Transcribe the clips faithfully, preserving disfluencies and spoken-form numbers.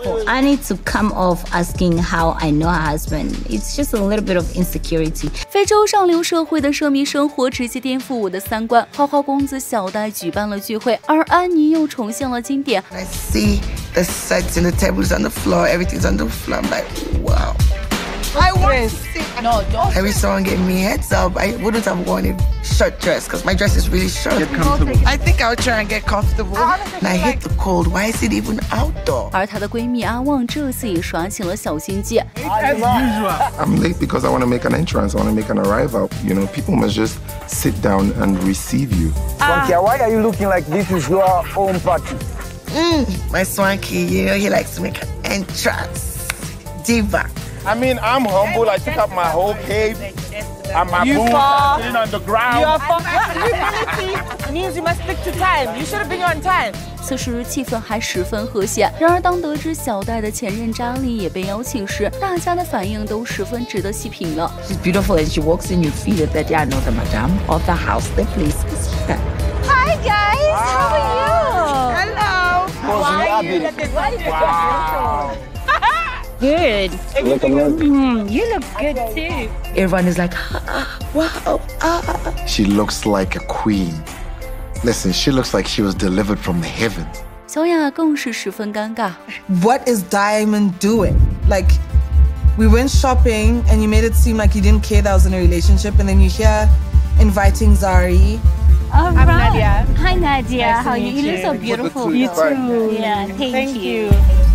For Annie to come off asking how I know her husband, it's just a little bit of insecurity. 非洲上流社会的奢靡生活直接颠覆我的三观。花花公子小戴举办了聚会，而安妮又重现了经典。 I see the sets and the tables on the floor, everything's on the floor. I'm like, wow. I want to see. No, don't. Every song gave me heads up. I wouldn't have wanted short dress because my dress is really short. Get comfortable. I think I'll try and get comfortable. And I hate the cold. Why is it even outdoor? 而她的闺蜜阿旺这次也耍起了小心机。 As usual. I'm late because I want to make an entrance. I want to make an arrival. You know, people must just sit down and receive you. Swankia, why are you looking like this is your own party? Mm, my Swanky, you know, he likes to make an entrance. Diva. I mean, I'm humble. I took up my whole cave and my You boots fall. sitting on the ground. You are from humility means you must stick to time. You should have been on time. 此时气氛还十分和谐。然而，当得知小戴的前任扎莉也被邀请时，大家的反应都十分值得细品呢。 She's beautiful and she walks in, you feel it that, yeah, I know the madam of the house, the place is here. Hi guys, how are you? Hello. Why you looking Wow. Good. Look at me. Mm, you look good too. Everyone is like, ah, wow, ah. She looks like a queen. Listen, she looks like she was delivered from the heavens. 小雅更是十分尴尬。 What is Diamond doing? Like, we went shopping and you made it seem like you didn't care that I was in a relationship, and then you're here inviting Zari. All I'm Nadia. Hi, Nadia. Nice to How are you? meet You look you. so beautiful. You too. Yeah, thank, Thank you.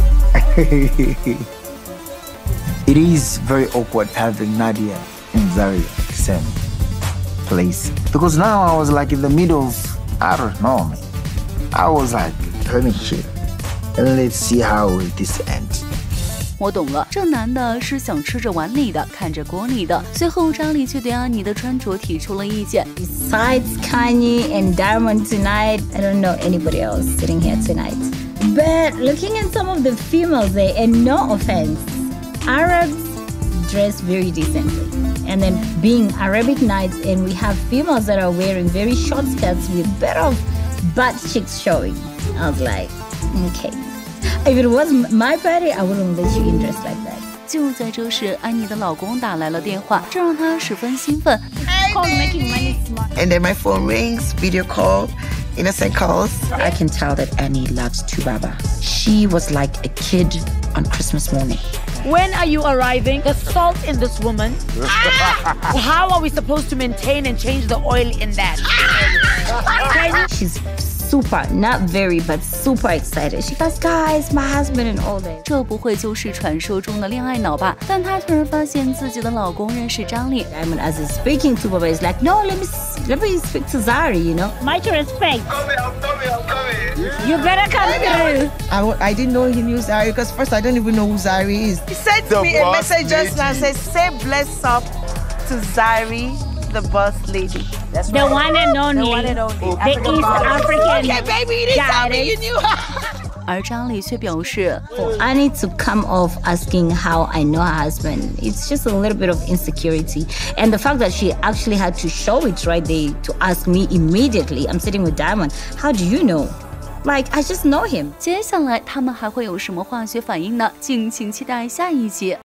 you. It is very awkward having Nadia and Zari same place. Because now I was like in the middle of, I don't know, man. I was like, let me chill. And let's see how this ends. 我懂了，这男的是想吃着碗里的，看着锅里的。随后，扎莉却对安妮的穿着提出了意见。 Besides Kanye and Diamond tonight, I don't know anybody else sitting here tonight. But looking at some of the females there, and no offense, Arabs dress very decently. And then being Arabic nights, and we have females that are wearing very short skirts with bit of butt cheeks showing. I was like, okay. If it was my party, I wouldn't let you in dress like that. 就在这时，安妮的老公打来了电话，这让她十分兴奋。 And then my phone rings, video call, innocent calls. I can tell that Annie loves Tubaba. She was like a kid on Christmas morning. When are you arriving? The salt in this woman. How are we supposed to maintain and change the oil in that? She's super, not very, but super excited. She goes, guys, my husband and all that. 这不会就是传说中的恋爱脑吧？但她突然发现自己的老公认识张丽。 Diamond, as he's speaking to Baba, is like, no, let me let me speak to Zari, you know. Much respect. Come here, I'm coming, I'm coming. You better come through. I, w- I didn't know he knew Zari because first I don't even know who Zari is. He sent The me a boss message just now. lady. Says, say bless up to Zari, the boss lady. That's The right. one and only. The one and only. The African East boss. African. Okay, baby, you didn't tell me you knew her. 而张丽却表示， For Annie to come off asking how I know her husband, it's just a little bit of insecurity. And the fact that she actually had to show it right there to ask me immediately. I'm sitting with Diamond. How do you know? Like, I just know him. 接下来他们还会有什么化学反应呢？敬请期待下一集。